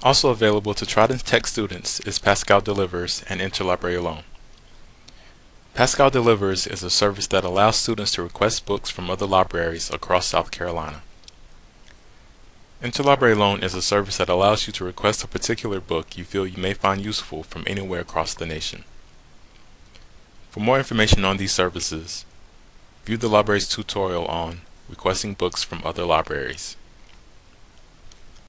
Also available to Trident Tech students is Pascal Delivers and Interlibrary Loan. Pascal Delivers is a service that allows students to request books from other libraries across South Carolina. Interlibrary Loan is a service that allows you to request a particular book you feel you may find useful from anywhere across the nation. For more information on these services, view the library's tutorial on requesting books from other libraries.